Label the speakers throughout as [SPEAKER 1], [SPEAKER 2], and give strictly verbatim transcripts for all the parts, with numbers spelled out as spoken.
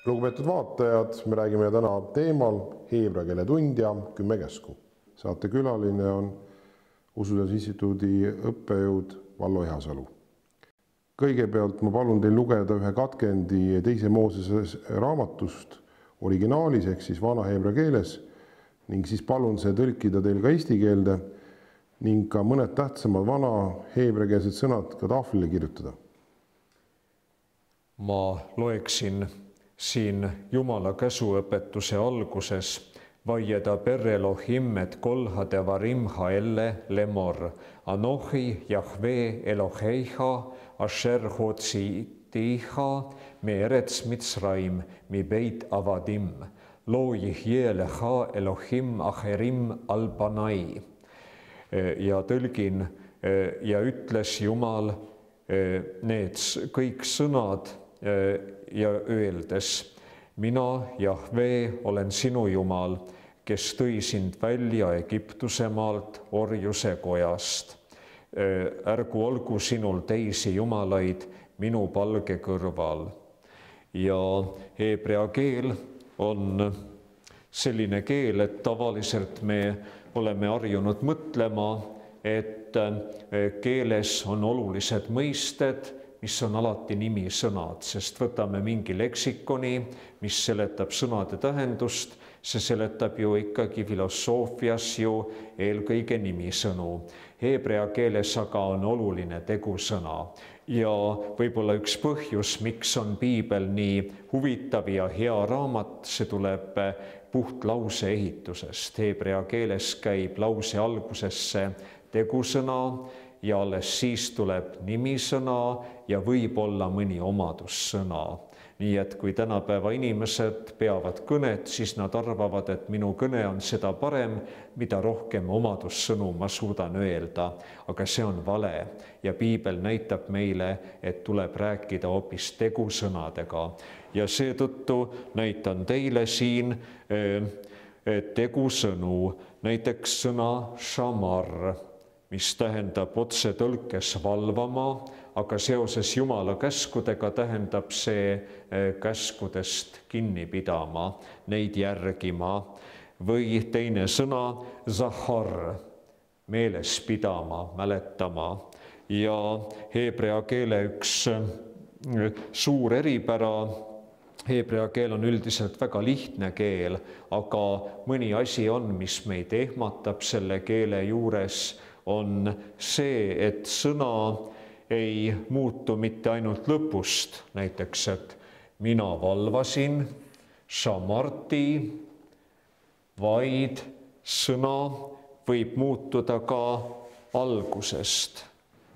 [SPEAKER 1] Lugupeetud vaatajad, me räägime täna teemal heebrea keele tund ja kümme käsku. Saate külaline on Usuteaduse Instituudi õppejõud Vallo Ehasalu. Kõigepealt ma palun teil lugeda ühe katkendi teise Moosese raamatust originaalis ehk siis vana heebrea keeles ning siis palun see tõlkida teil ka eesti keelde ning ka mõned tähtsamad vana heebreakeelsed sõnad ka tahvlile kirjutada.
[SPEAKER 2] Ma loeksin siin Jumala käsuõpetuse alguses vaieda per Elohim et kol hadevarim haelle lemor, Anochi Jahve Eloheiha asher hotsitiiha me eretz Mitzraim mi beit avadim, lo jihje lecha Elohim acherim albanai. Ja tõlgin ja ütles Jumal need kõik sõnad ja öeldes, mina, Jahve, olen sinu Jumal, kes tõi sind välja Egiptuse maalt orjuse kojast. Ärgu olgu sinul teisi jumalaid minu palge kõrval. Ja heebrea keel on selline keel, et tavaliselt me oleme harjunud mõtlema, et keeles on olulised mõisted, mis on alati nimisõnad, sest võtame mingi leksikoni, mis seletab sõnade tähendust, see seletab ju ikkagi filosoofias ju eelkõige nimisõnu. Heebrea keeles aga on oluline tegusõna ja võib-olla üks põhjus, miks on piibel nii huvitav ja hea raamat, see tuleb puht lause ehitusest. Heebrea keeles käib lause algusesse tegusõna ja alles siis tuleb nimisõna ja võib-olla mõni omadussõna. Nii et kui tänapäeva inimesed peavad kõnet, siis nad arvavad, et minu kõne on seda parem, mida rohkem omadussõnu ma suudan öelda. Aga see on vale ja piibel näitab meile, et tuleb rääkida hoopis tegusõnadega. Ja seetõttu näitan teile siin tegusõnu, näiteks sõna šamar, mis tähendab otse tõlkes valvama, aga seoses Jumala käskudega tähendab see käskudest kinni pidama, neid järgima. Või teine sõna, zahar, meeles pidama, mäletama. Ja heebrea keele üks suur eripära, heebrea keel on üldiselt väga lihtne keel, aga mõni asi on, mis meid ehmatab selle keele juures, on see, et sõna ei muutu mitte ainult lõpust, näiteks, et mina valvasin, šamarti, vaid sõna võib muutuda ka algusest.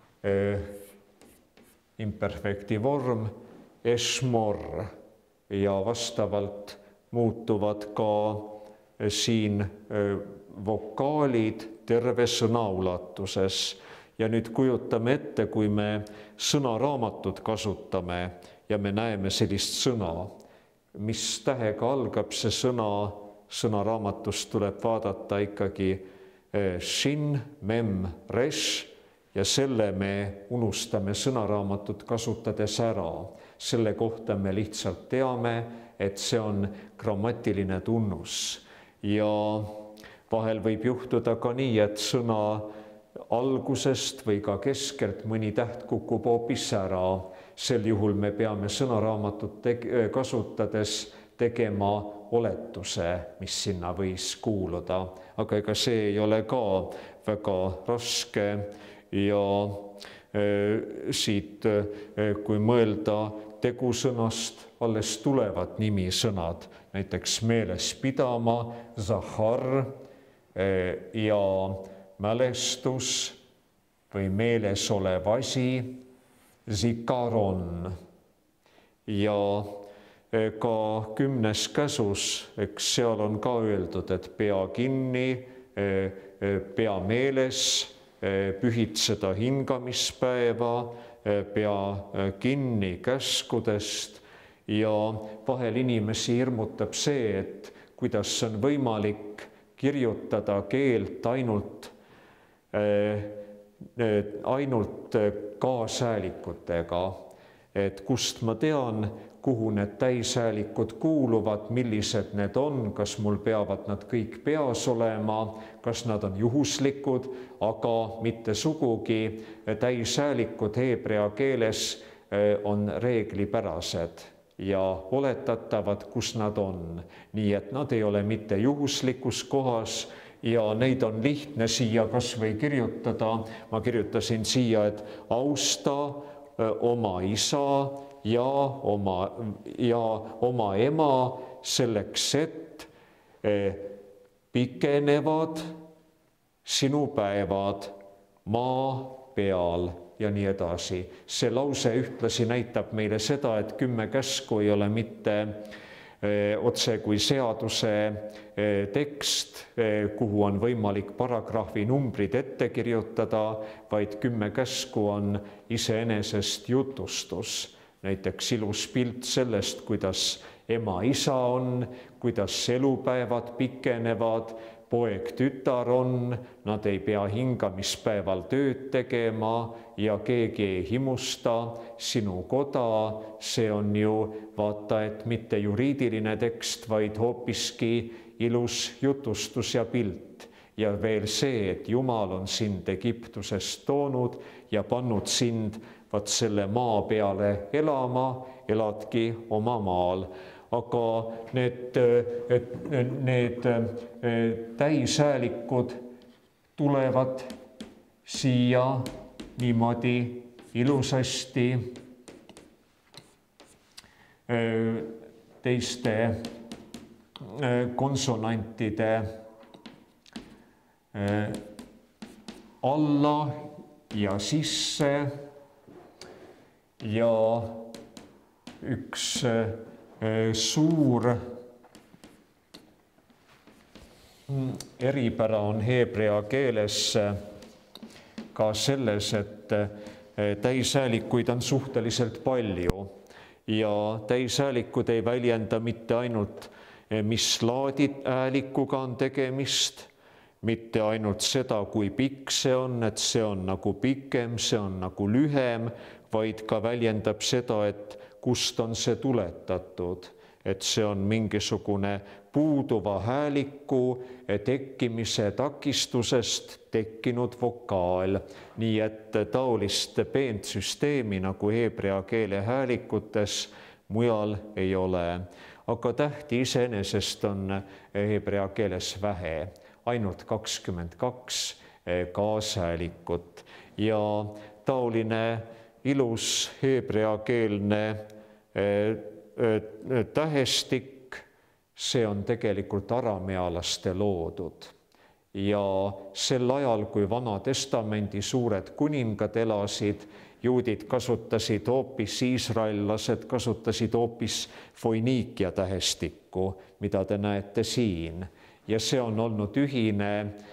[SPEAKER 2] Imperfekti vorm, ešmor, ja vastavalt muutuvad ka siin vokaalid terve sõna ulatuses. Ja nüüd kujutame ette, kui me sõnaraamatut kasutame ja me näeme sellist sõna, mis tähega algab see sõna, sõnaraamatust tuleb vaadata ikkagi shin, mem, resh ja selle me unustame sõnaraamatut kasutades ära. Selle kohta me lihtsalt teame, et see on grammatiline tunnus ja vahel võib juhtuda ka nii, et sõna algusest või ka keskelt mõni täht kukub hoopis ära. Sel juhul me peame sõnaraamatut kasutades tegema oletuse, mis sinna võis kuuluda. Aga ega see ei ole ka väga raske ja siit, kui mõelda tegusõnast, alles tulevad nimisõnad, näiteks meeles pidama, zahar ja mälestus või meeles olev asi, zikaron. Ja ka kümnes käsus, eks seal on ka öeldud, et pea kinni, pea meeles, pühitseda hingamispäeva, pea kinni käskudest ja vahel inimesi hirmutab see, et kuidas on võimalik kirjutada keelt ainult ainult kaasääälikutega. et kust ma tean, kuhu need täishäälikud kuuluvad, millised need on, kas mul peavad nad kõik peas olema, kas nad on juhuslikud, aga mitte sugugi. Täishäälikud heebrea keeles on reeglipärased ja oletatavad, kus nad on. Nii et nad ei ole mitte juhuslikus kohas ja neid on lihtne siia kas või kirjutada. Ma kirjutasin siia, et austa oma isa ja oma, ja oma ema selleks, et pikenevad sinu päevad maa peal ja nii edasi. See lause ühtlasi näitab meile seda, et kümme käsku ei ole mitte otse kui seaduse tekst, kuhu on võimalik paragrahvi numbrid ette kirjutada, vaid kümme käsku on iseenesest jutustus. Näiteks ilus pilt sellest, kuidas ema isa on, kuidas elupäevad pikenevad, poeg tütar on, nad ei pea hingamispäeval tööd tegema ja keegi ei himusta sinu koda. See on ju vaata, et mitte juriidiline tekst, vaid hoopiski ilus jutustus ja pilt. Ja veel see, et Jumal on sind Egiptusest toonud ja pannud sind vaat selle maa peale elama, eladki oma maal. Aga need, need täishäälikud tulevad siia niimoodi ilusasti teiste konsonantide alla ja sisse ja üks suur eripära on heebrea keeles ka selles, et täishäälikuid on suhteliselt palju ja täishäälikud ei väljenda mitte ainult, mis laadi häälikuga on tegemist, mitte ainult seda, kui pikk see on, et see on nagu pikem, see on nagu lühem, vaid ka väljendab seda, et kust on see tuletatud, et see on mingisugune puuduva hääliku tekkimise takistusest tekkinud vokaal. Nii et taolist peent süsteemi nagu heebrea keele häälikutes mujal ei ole. Aga tähti iseenesest on heebrea keeles vähe, ainult kakskümmend kaks kaashäälikut ja taoline ilus heebreakeelne tähestik, see on tegelikult aramealaste loodud. Ja sel ajal, kui Vana Testamendi suured kuningad elasid, juudid kasutasid hoopis, iisraellased kasutasid hoopis Foiniikia tähestikku, mida te näete siin. Ja see on olnud ühine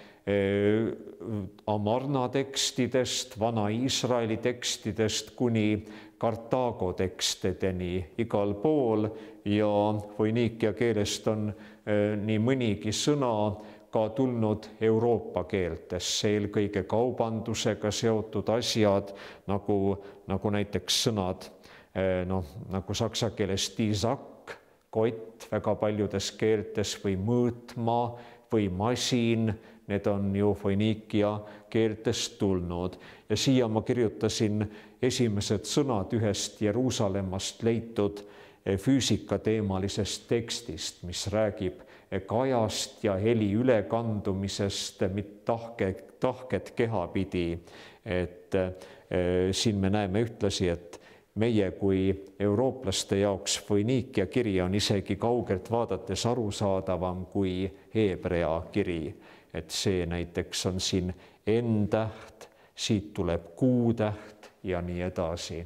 [SPEAKER 2] Amarna tekstidest, Vana-Iisraeli tekstidest kuni Kartaago tekstideni igal pool ja Foiniikia keelest on nii mõnigi sõna ka tulnud Euroopa keeltesse, eelkõige kaubandusega seotud asjad, nagu, nagu näiteks sõnad, noh, nagu saksa keeles tiisak, kott väga paljudes keeltes või mõõtma või masin, need on ju Foiniikia keeltest tulnud. Ja siia ma kirjutasin esimesed sõnad ühest Jeruusalemmast leitud füüsikateemalisest tekstist, mis räägib kajast ja heli ülekandumisest tahket, tahket keha pidi. Et siin me näeme ühtlasi, et meie kui eurooplaste jaoks Foiniikia kiri on isegi kaugelt vaadates arusaadavam kui heebrea kiri. Et see näiteks on siin N-täht, siit tuleb Q-täht ja nii edasi.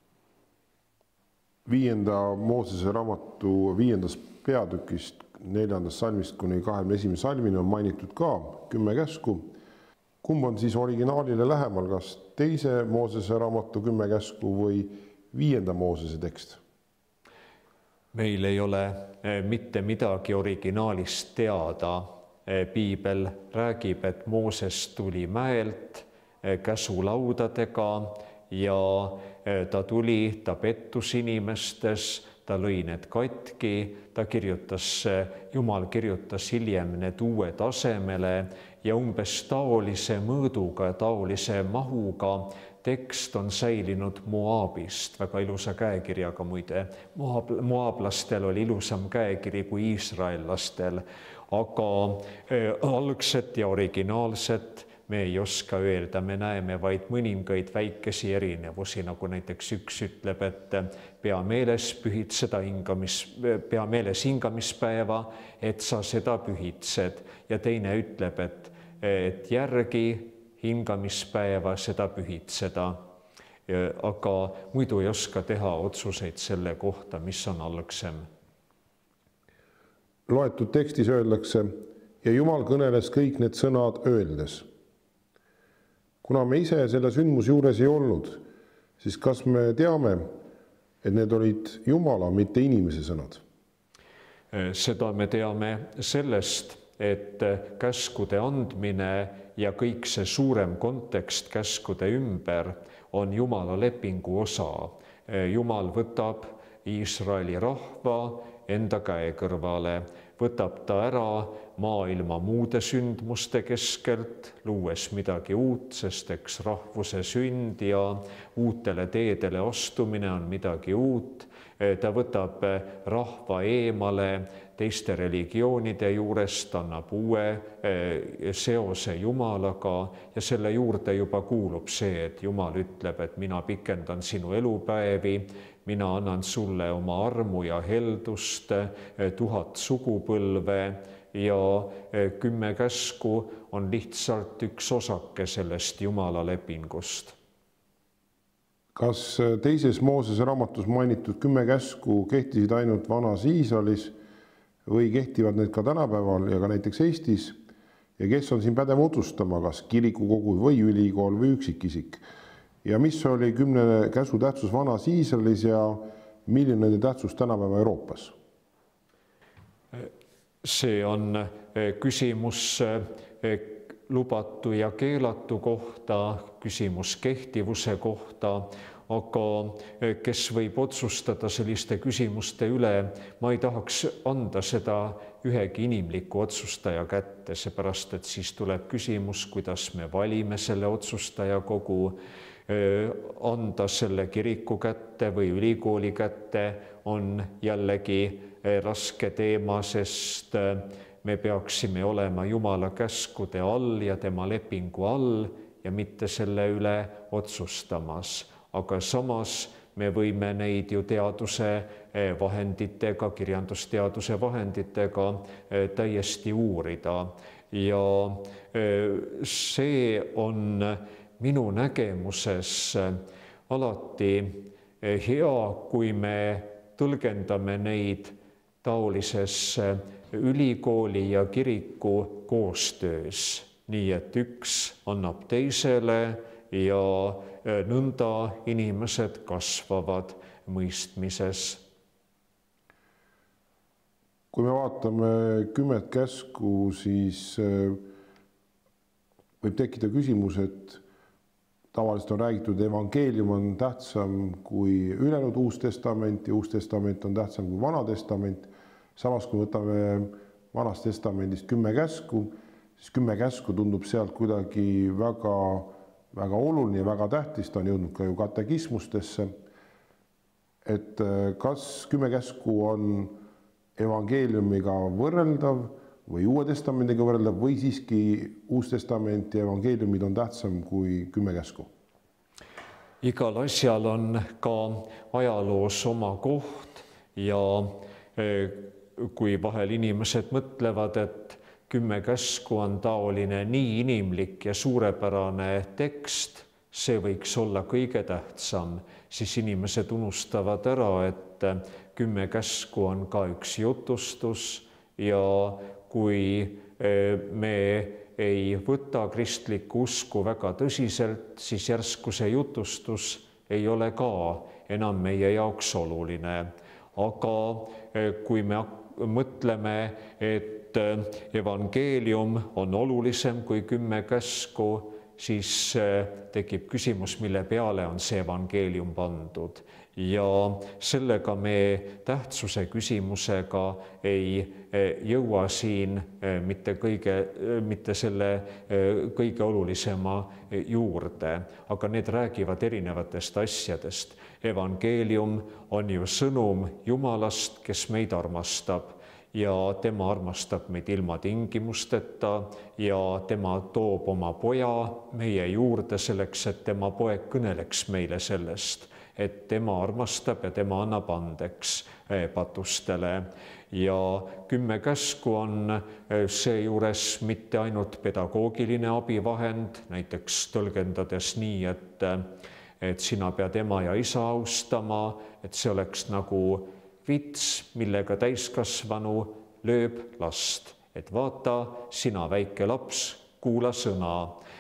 [SPEAKER 1] Viienda Moosese raamatu viiendast peatükist, neljandast salmist kuni kahekümne esimese salmini on mainitud ka kümme käsku. Kumb on siis originaalile lähemal, kas teise Moosese raamatu kümme käsku või viienda Moosese tekst?
[SPEAKER 2] Meil ei ole mitte midagi originaalist teada. Piibel räägib, et Mooses tuli mäelt käsulaudadega ja ta tuli, ta pettus inimestes, ta lõi need katki, ta kirjutas, Jumal kirjutas hiljem need uue tasemele ja umbes taolise mõõduga, taolise mahuga tekst on säilinud Moabist, väga ilusa käekirjaga muide. Moab, moablastel oli ilusam käekiri kui iisraellastel, aga algset ja originaalset me ei oska öelda, me näeme vaid mõningaid väikesi erinevusi, nagu näiteks üks ütleb, et pea meeles pühitseda hingamis, pea meeles hingamispäeva, et sa seda pühitsed, ja teine ütleb, et, et järgi hingamispäeva seda pühitseda, aga muidu ei oska teha otsuseid selle kohta, mis on algsem.
[SPEAKER 1] Loetud tekstis öeldakse, ja Jumal kõneles kõik need sõnad öeldes. Kuna me ise selle sündmuse juures ei olnud, siis kas me teame, et need olid Jumala, mitte inimese sõnad?
[SPEAKER 2] Seda me teame sellest, et käskude andmine ja kõik see suurem kontekst käskude ümber on Jumala lepingu osa. Jumal võtab Iisraeli rahva enda käe kõrvale, võtab ta ära maailma muude sündmuste keskelt, luues midagi uut, sest eks rahvuse sünd ja uutele teedele astumine on midagi uut. Ta võtab rahva eemale teiste religioonide juurest, annab uue seose Jumalaga ja selle juurde juba kuulub see, et Jumal ütleb, et mina pikendan sinu elupäevi, mina annan sulle oma armu ja heldust, tuhat sugupõlve ja kümme käsku on lihtsalt üks osake sellest Jumala lepingust.
[SPEAKER 1] Kas teises Moosese raamatus mainitud kümme käsku kehtisid ainult vanas Iisraelis või kehtivad need ka tänapäeval ja ka näiteks Eestis? Ja kes on siin pädev otsustama, kas kirikukogu või ülikool või üksikisik? Ja mis oli kümne käsu tähtsus vanas Iisraelis ja milline nende tähtsus tänapäeva Euroopas?
[SPEAKER 2] See on küsimus lubatu ja keelatu kohta, küsimus kehtivuse kohta, aga kes võib otsustada selliste küsimuste üle, ma ei tahaks anda seda ühegi inimliku otsustaja kätte, seepärast et siis tuleb küsimus, kuidas me valime selle otsustajakogu, anda selle kiriku kätte või ülikooli kätte on jällegi raske teema, sest me peaksime olema Jumala käskude all ja tema lepingu all ja mitte selle üle otsustamas. Aga samas me võime neid ju teaduse vahenditega, kirjandusteaduse vahenditega täiesti uurida. Ja see on minu nägemuses alati hea, kui me tõlgendame neid taolises ülikooli ja kiriku koostöös, nii et üks annab teisele ja nõnda inimesed kasvavad mõistmises.
[SPEAKER 1] Kui me vaatame kümmet käsku, siis võib tekkida küsimus, et tavaliselt on räägitud, evangeelium on tähtsam kui ülejäänud Uus Testament ja Uus Testament on tähtsam kui Vana Testament. Samas, kui võtame Vanast Testamendist kümme käsku, siis kümme käsku tundub sealt kuidagi väga, väga oluline ja väga tähtis, ta on jõudnud ka ju katekismustesse. Et kas kümme käsku on evangeeliumiga võrreldav või Uue Testamendiga võrreldav või siiski Uus Testament ja evangeeliumid on tähtsam kui kümme käsku?
[SPEAKER 2] Igal asjal on ka ajaloos oma koht ja kui vahel inimesed mõtlevad, et kümme käsku on taoline nii inimlik ja suurepärane tekst, see võiks olla kõige tähtsam, siis inimesed unustavad ära, et kümme käsku on ka üks jutustus ja kui me ei võta kristlikku usku väga tõsiselt, siis järsku see jutustus ei ole ka enam meie jaoks oluline. Aga kui me mõtleme, et evangeelium on olulisem kui kümme käsku, siis tekib küsimus, mille peale on see evangeelium pandud. Ja sellega me tähtsuse küsimusega ei jõua siin mitte, kõige, mitte selle kõige olulisema juurde, aga need räägivad erinevatest asjadest. Evangeelium on ju sõnum Jumalast, kes meid armastab ja tema armastab meid ilma tingimusteta ja tema toob oma poja meie juurde selleks, et tema poeg kõneleks meile sellest, et tema armastab ja tema annab andeks patustele. Ja kümme käsku on seejuures mitte ainult pedagoogiline abivahend, näiteks tõlgendades nii, et, et sina pead ema ja isa austama, et see oleks nagu vits, millega täiskasvanu lööb last, et vaata, sina väike laps, kuula sõna.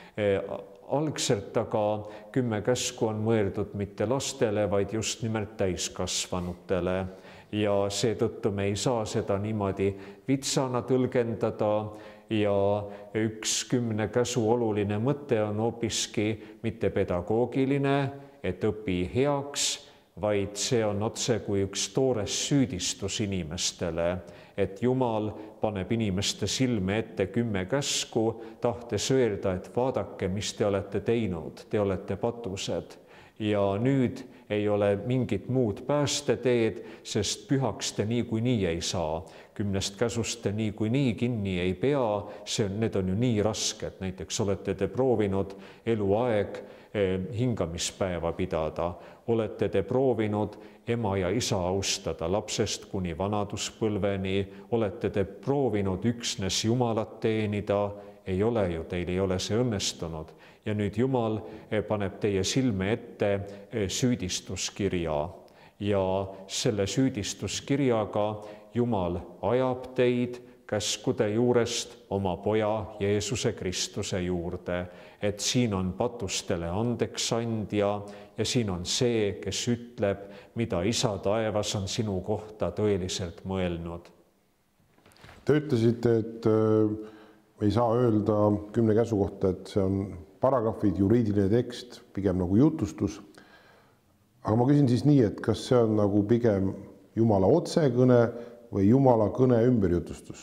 [SPEAKER 2] Algselt aga kümme käsku on mõeldud mitte lastele, vaid just nimelt täiskasvanutele. Ja seetõttu me ei saa seda niimoodi vitsana tõlgendada ja üks kümne käsu oluline mõte on hoopiski mitte pedagoogiline, et õpi heaks, vaid see on otse kui üks toores süüdistus inimestele, et Jumal paneb inimeste silme ette kümme käsku, tahtes öelda, et vaadake, mis te olete teinud, te olete patused. Ja nüüd ei ole mingit muud päästeteed, sest pühaks te niikuinii ei saa. Kümnest käsust te niikuinii kinni ei pea, see on, need on ju nii rasked. Näiteks olete te proovinud eluaeg hingamispäeva pidada, olete te proovinud ema ja isa austada lapsest kuni vanaduspõlveni, olete te proovinud üksnes Jumalat teenida, ei ole ju, teil ei ole see õnnestunud. Ja nüüd Jumal paneb teie silme ette süüdistuskirja ja selle süüdistuskirjaga Jumal ajab teid käskude juurest oma poja Jeesuse Kristuse juurde, et siin on patustele andeksandja ja siin on see, kes ütleb, mida isa taevas on sinu kohta tõeliselt mõelnud.
[SPEAKER 1] Te ütlesite, et me ei saa öelda kümne käsu kohta, et see on paragrahvid, juriidiline tekst, pigem nagu jutustus. Aga ma küsin siis nii, et kas see on nagu pigem Jumala otsekõne või Jumala kõne ümberjutustus?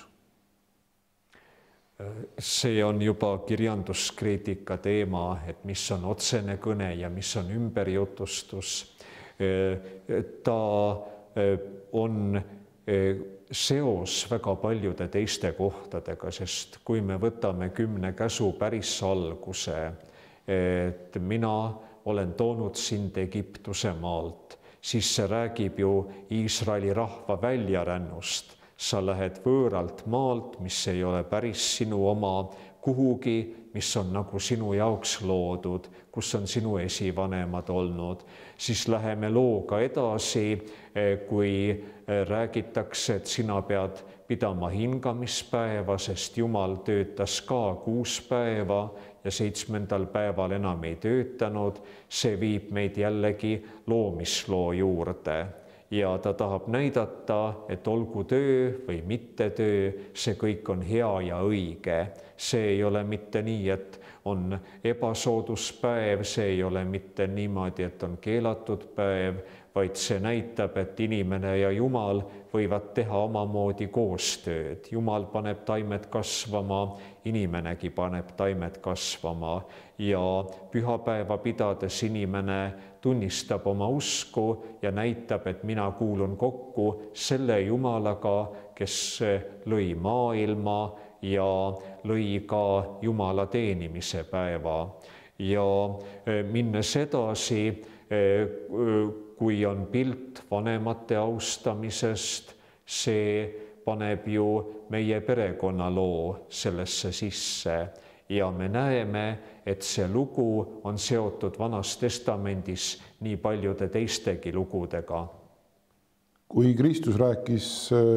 [SPEAKER 2] See on juba kirjanduskriitika teema, et mis on otsene kõne ja mis on ümberjutustus. Ta on seos väga paljude teiste kohtadega, sest kui me võtame kümne käsu päris alguse, et mina olen toonud sind Egiptuse maalt, siis see räägib ju Iisraeli rahva väljarännust. Sa lähed võõralt maalt, mis ei ole päris sinu oma, kuhugi, mis on nagu sinu jaoks loodud, kus on sinu esivanemad olnud. Siis läheme looga edasi, kui räägitakse, et sina pead pidama hingamispäeva, sest Jumal töötas ka kuus päeva ja seitsmendal päeval enam ei töötanud. See viib meid jällegi loomisloo juurde. Ja ta tahab näidata, et olgu töö või mitte töö, see kõik on hea ja õige. See ei ole mitte nii, et on ebasooduspäev, see ei ole mitte niimoodi, et on keelatud päev, vaid see näitab, et inimene ja Jumal võivad teha omamoodi koostööd. Jumal paneb taimed kasvama, inimenegi paneb taimed kasvama ja pühapäeva pidades inimene tunnistab oma usku ja näitab, et mina kuulun kokku selle Jumalaga, kes lõi maailma ja lõi ka Jumala teenimise päeva. Ja minnes edasi, kui on pilt vanemate austamisest, see paneb ju meie perekonnaloo sellesse sisse ja me näeme, et see lugu on seotud Vanas Testamendis nii paljude teistegi lugudega.
[SPEAKER 1] Kui Kristus rääkis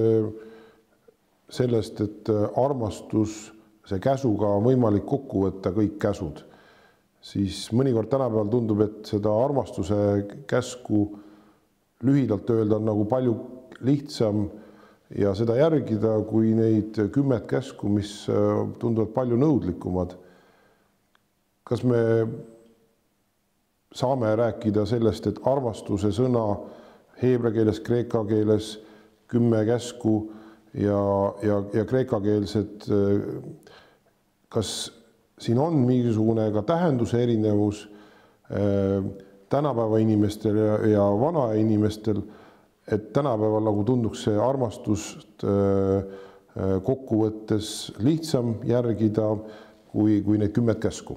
[SPEAKER 1] sellest, et armastus, see käsuga on võimalik kokku võtta kõik käsud, siis mõnikord tänapäeval tundub, et seda armastuse käsku lühidalt öelda on nagu palju lihtsam ja seda järgida, kui neid kümmet käsku, mis tunduvad palju nõudlikumad. kas me saame rääkida sellest, et armastuse sõna heebra keeles, kreeka keeles kümme käsku ja, ja, ja kreekakeelsed, kas siin on mingisugune ka tähenduse erinevus tänapäeva inimestel ja, ja vana inimestel, et tänapäeval nagu tunduks see armastust kokkuvõttes lihtsam järgida kui, kui need kümmet käsku?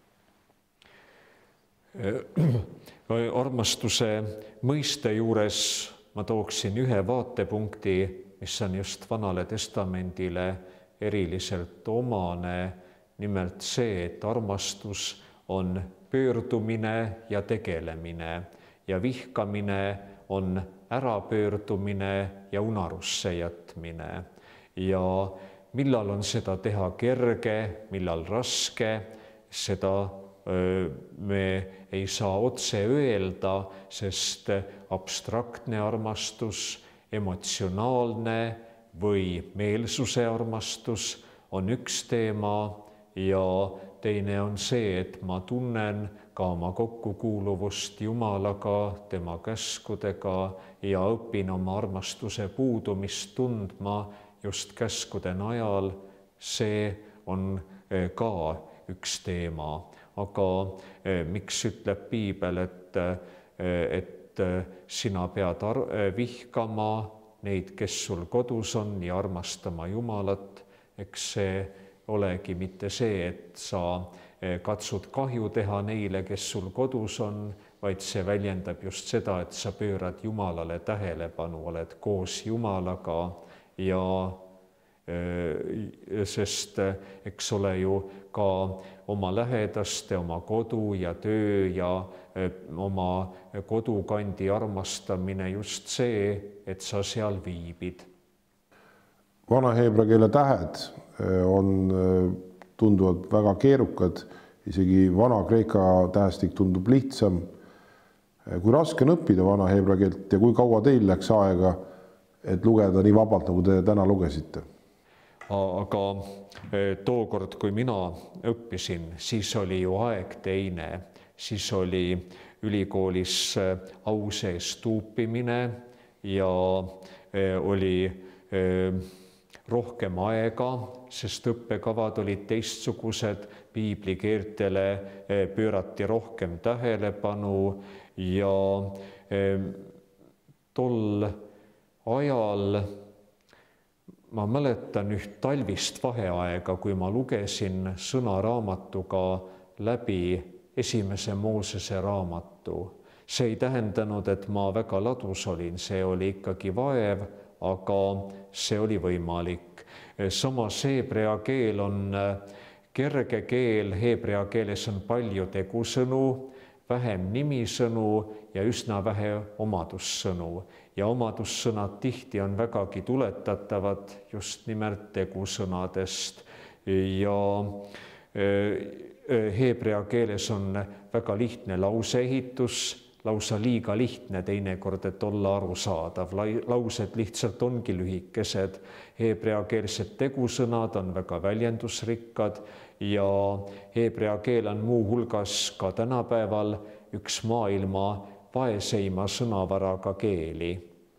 [SPEAKER 2] Armastuse mõiste juures ma tooksin ühe vaatepunkti, mis on just Vanale Testamendile eriliselt omane, nimelt see, et armastus on pöördumine ja tegelemine ja vihkamine on ärapöördumine ja unarusse jätmine. Ja millal on seda teha kerge, millal raske, seda me ei saa otse öelda, sest abstraktne armastus, emotsionaalne või meelsuse armastus on üks teema ja teine on see, et ma tunnen ka oma kokkukuuluvust Jumalaga, tema käskudega ja õpin oma armastuse puudumist tundma just käskude najal. See on ka üks teema. Aga miks ütleb piibel, et, et sina pead vihkama neid, kes sul kodus on ja armastama Jumalat? Eks see olegi mitte see, et sa katsud kahju teha neile, kes sul kodus on, vaid see väljendab just seda, et sa pöörad Jumalale tähelepanu, oled koos Jumalaga ja sest eks ole ju ka oma lähedaste, oma kodu ja töö ja oma kodukandi armastamine just see, et sa seal viibid.
[SPEAKER 1] Vana heebra keele tähed on tunduvad väga keerukad, isegi vana kreeka tähestik tundub lihtsam. Kui raske on õppida vana heebra keelt ja kui kaua teil läks aega, et lugeda nii vabalt, nagu te täna lugesite?
[SPEAKER 2] Aga tookord, kui mina õppisin, siis oli ju aeg teine, siis oli ülikoolis au sees tuupimine ja oli rohkem aega, sest õppekavad olid teistsugused, piiblikeeltele pöörati rohkem tähelepanu ja tol ajal ma mäletan üht talvist vaheaega, kui ma lugesin sõnaraamatuga läbi esimese Moosese raamatu. See ei tähendanud, et ma väga ladus olin, see oli ikkagi vaev, aga see oli võimalik. Samas heebrea keel on kerge keel, heebrea keeles on palju tegusõnu, vähem nimisõnu ja üsna vähe omadussõnu. Ja omadussõnad tihti on vägagi tuletatavad just nimelt tegusõnadest ja heebrea keeles on väga lihtne lauseehitus, lausa liiga lihtne teinekord, et olla arusaadav. Laused lihtsalt ongi lühikesed. Heebreakeelsed tegusõnad on väga väljendusrikkad ja heebrea keel on muu hulgas ka tänapäeval üks maailma vaeseima sõnavaraga keeli.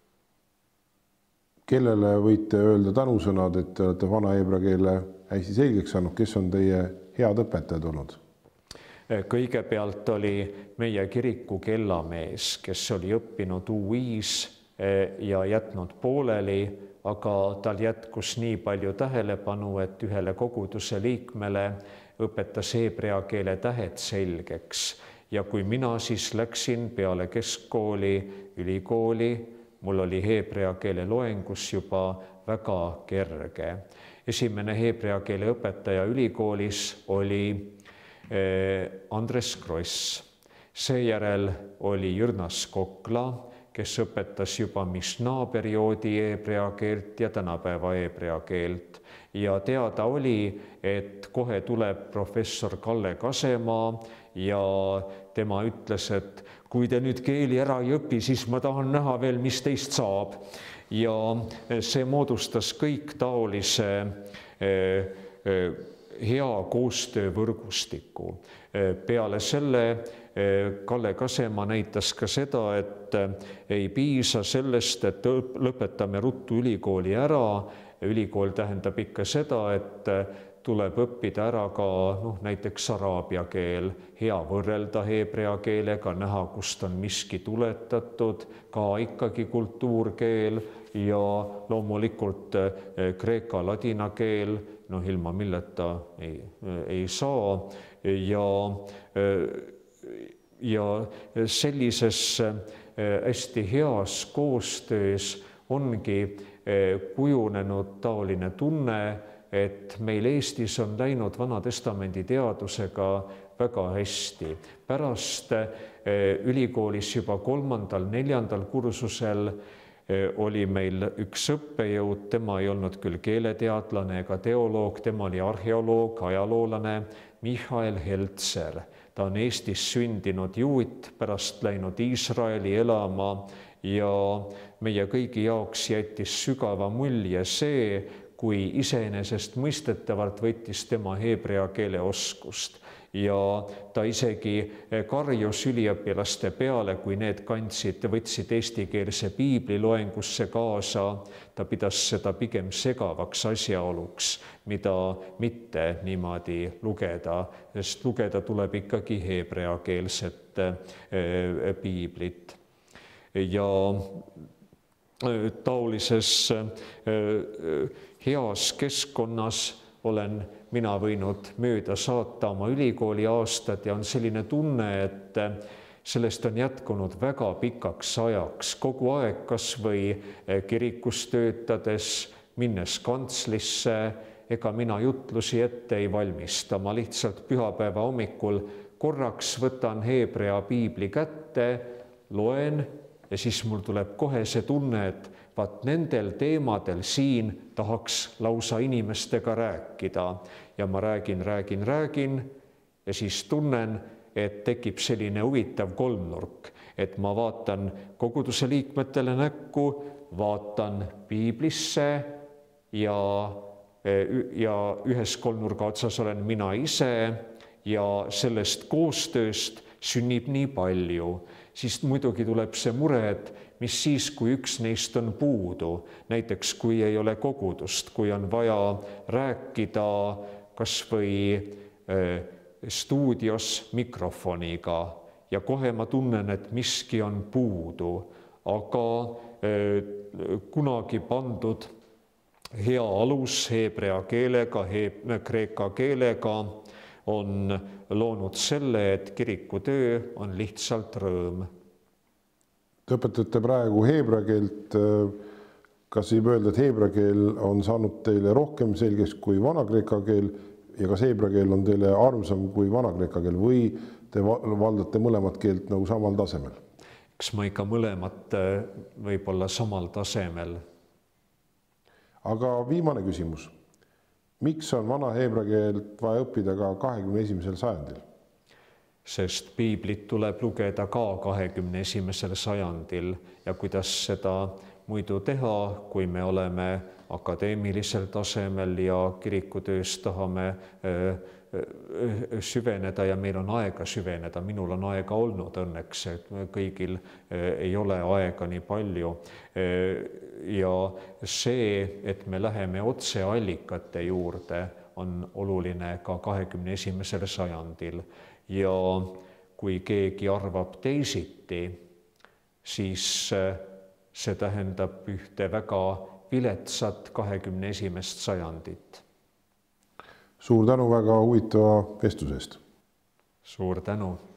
[SPEAKER 1] Kellele võite öelda tänusõnad, et te olete vana heebra keele hästi selgeks saanud, kes on teie head õpetajad olnud?
[SPEAKER 2] Kõigepealt oli meie kiriku kellamees, kes oli õppinud U I-s ja jätnud pooleli, aga tal jätkus nii palju tähelepanu, et ühele koguduse liikmele õpetas heebrea keele tähed selgeks. Ja kui mina siis läksin peale keskkooli, ülikooli, mul oli heebrea keele loengus juba väga kerge. Esimene heebrea keele õpetaja ülikoolis oli Andres Kross. Seejärel oli Jürnas Kokla, kes õpetas juba Mišna perioodi heebrea keelt ja tänapäeva heebrea keelt. Ja teada oli, et kohe tuleb professor Kalle Kasemaa ja tema ütles, et kui te nüüd keeli ära ei õpi, siis ma tahan näha veel, mis teist saab. Ja see moodustas kõik taolise hea koostöövõrgustiku. Peale selle Kalle Kasema näitas ka seda, et ei piisa sellest, et lõpetame ruttu ülikooli ära. Ülikool tähendab ikka seda, et tuleb õppida ära ka noh, näiteks araabia keel, hea võrrelda heebrea keelega, näha, kust on miski tuletatud, ka ikkagi kultuurkeel ja loomulikult kreeka ladina keel, noh ilma milleta ei, ei saa. Ja, ja sellises hästi heas koostöös ongi kujunenud taoline tunne, et meil Eestis on läinud Vana Testamendi teadusega väga hästi. Pärast ülikoolis juba kolmandal, neljandal kursusel oli meil üks õppejõud, tema ei olnud küll keeleteadlane ega teoloog, tema oli arheoloog, ajaloolane Michael Heltser. Ta on Eestis sündinud juut, pärast läinud Iisraeli elama ja meie kõigi jaoks jättis sügava mulje see, kui iseenesest mõistetavalt võttis tema heebrea keele oskust. Ja ta isegi karjus üliõpilaste peale, kui need kandsid, võtsid eestikeelse piibli loengusse kaasa. Ta pidas seda pigem segavaks asjaoluks, mida mitte niimoodi lugeda, sest lugeda tuleb ikkagi heebreakeelset piiblit. Ja taolises heas keskkonnas olen mina võinud mööda saata oma ülikooli aastad ja on selline tunne, et sellest on jätkunud väga pikaks ajaks. Kogu aeg kas või kirikus töötades, minnes kantslisse, ega mina jutlusi ette ei valmista. Ma lihtsalt pühapäeva hommikul korraks võtan heebrea piibli kätte, loen ja siis mul tuleb kohe see tunne, et vaat nendel teemadel siin tahaks lausa inimestega rääkida. Ja ma räägin, räägin, räägin ja siis tunnen, et tekib selline huvitav kolmnurk, et ma vaatan koguduse liikmetele näkku, vaatan piiblisse ja, ja ühes kolmnurga otsas olen mina ise ja sellest koostööst sünnib nii palju. Siis muidugi tuleb see mure, et mis siis, kui üks neist on puudu, näiteks kui ei ole kogudust, kui on vaja rääkida kas või stuudios mikrofoniga ja kohe ma tunnen, et miski on puudu, aga kunagi pandud hea alus heebrea keelega, kreeka keelega on loonud selle, et kirikutöö on lihtsalt rõõm.
[SPEAKER 1] Te õpetate praegu heebrea keelt. Kas võib öelda, et heebrea keel on saanud teile rohkem selgeks kui vana-kreeka keel ja kas heebrea keel on teile armsam kui vana-kreeka keel või te valdate mõlemat keelt nagu samal tasemel?
[SPEAKER 2] Eks ma ikka mõlemat võib-olla samal tasemel.
[SPEAKER 1] Aga viimane küsimus. Miks on vana heebrea keelt vaja õppida ka kahekümne esimesel sajandil?
[SPEAKER 2] Sest piiblit tuleb lugeda ka kahekümne esimesel sajandil ja kuidas seda muidu teha, kui me oleme akadeemilisel tasemel ja kirikutöös tahame süveneda ja meil on aega süveneda. Minul on aega olnud õnneks, et kõigil ei ole aega nii palju. Ja see, et me läheme otse allikate juurde, on oluline ka kahekümne esimesel sajandil. Ja kui keegi arvab teisiti, siis see tähendab ühte väga viletsat kahekümne esimest sajandit.
[SPEAKER 1] Suur tänu väga huvitava vestluse eest.
[SPEAKER 2] Suur tänu.